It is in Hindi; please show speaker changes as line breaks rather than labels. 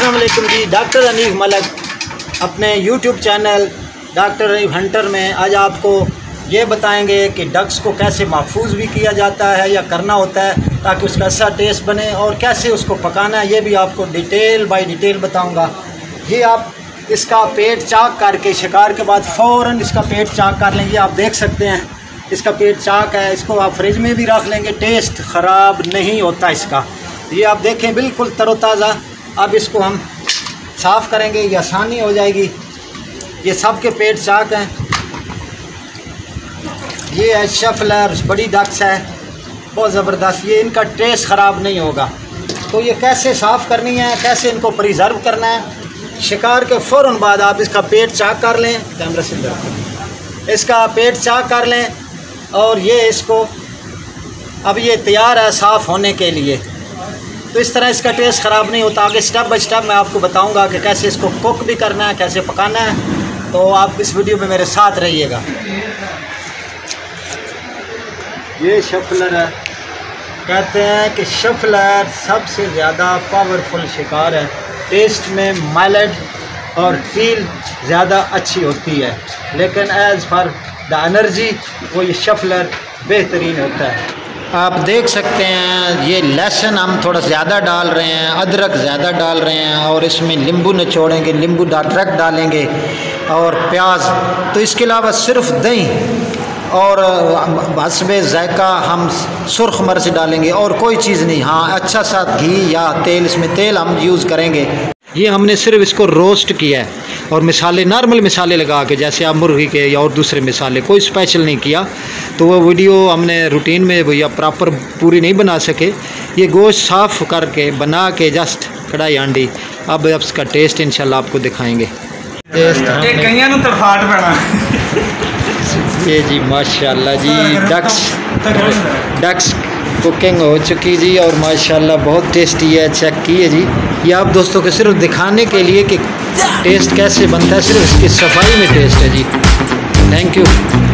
अस्सलाम वालेकुम जी। डॉक्टर हनीफ मलिक अपने YouTube channel doctor Hanif Hunter में आज आपको ये बताएंगे कि डक्स को कैसे महफूज भी किया जाता है या करना होता है ताकि उसका अच्छा टेस्ट बने, और कैसे उसको पकाना है ये भी आपको डिटेल बाय डिटेल बताऊंगा। ये आप इसका पेट चाक करके शिकार के बाद फ़ौरन इसका पेट चाक कर लेंगे। आप देख सकते हैं इसका पेट चाक है, इसको आप फ्रिज में भी रख लेंगे, टेस्ट ख़राब नहीं होता इसका। ये आप देखें बिल्कुल तरोताज़ा। अब इसको हम साफ़ करेंगे, ये आसानी हो जाएगी। ये सब के पेट चाक हैं। ये है शफलर, बड़ी डक्स है, बहुत ज़बरदस्त। ये इनका टेस्ट ख़राब नहीं होगा। तो ये कैसे साफ़ करनी है, कैसे इनको प्रिजर्व करना है, शिकार के फ़ौरन बाद आप इसका पेट चाक कर लें। कैमरा से अंदर इसका पेट चाक कर लें और ये इसको अब ये तैयार है साफ़ होने के लिए। तो इस तरह इसका टेस्ट ख़राब नहीं होता। आगे स्टेप बाय स्टेप मैं आपको बताऊंगा कि कैसे इसको कुक भी करना है, कैसे पकाना है। तो आप इस वीडियो में मेरे साथ रहिएगा। ये शफलर है। कहते हैं कि शफलर सबसे ज़्यादा पावरफुल शिकार है। टेस्ट में माइल्ड और फील ज़्यादा अच्छी होती है, लेकिन एज़ फॉर द एनर्जी वो ये शफलर बेहतरीन होता है। आप देख सकते हैं ये लहसुन हम थोड़ा ज़्यादा डाल रहे हैं, अदरक ज़्यादा डाल रहे हैं, और इसमें नींबू निचोड़ेंगे, नींबू डायरेक्ट डालेंगे, और प्याज। तो इसके अलावा सिर्फ दही और हस्बे जायका हम सुर्ख मिर्च डालेंगे और कोई चीज़ नहीं। हाँ, अच्छा सा घी या तेल, इसमें तेल हम यूज़ करेंगे। ये हमने सिर्फ इसको रोस्ट किया है और मिसाले नॉर्मल मिसाले लगा के, जैसे आप मुर्गी के या और दूसरे मिसाले, कोई स्पेशल नहीं किया। तो वो वीडियो हमने रूटीन में भैया प्रॉपर पूरी नहीं बना सके। ये गोश्त साफ़ करके बना के जस्ट कढ़ाई हांडी। अब इसका टेस्ट इंशाल्लाह आपको दिखाएंगे। ये जी माशाल्लाह जी डक्स कुकिंग हो चुकी जी, और माशाल्लाह बहुत टेस्टी है। चेक किए जी। ये आप दोस्तों को सिर्फ दिखाने के लिए कि टेस्ट कैसे बनता है, सिर्फ इसकी सफाई में टेस्ट है जी। Thank you.